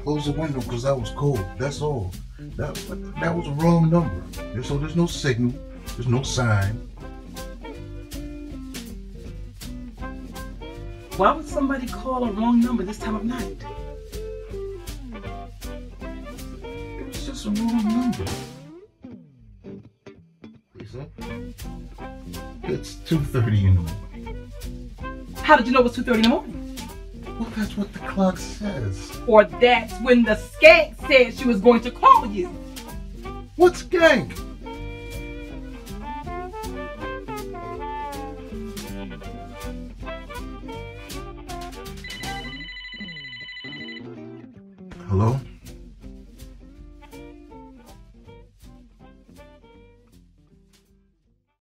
close the window because I was cold. That's all. That was a wrong number. So there's no signal. There's no sign. Why would somebody call a wrong number this time of night? It was just a wrong number. Lisa, it's 2:30 in the morning. How did you know it was 2:30 in the morning? Well, that's what the clock says. Or that's when the skank said she was going to call you. What skank? Hello?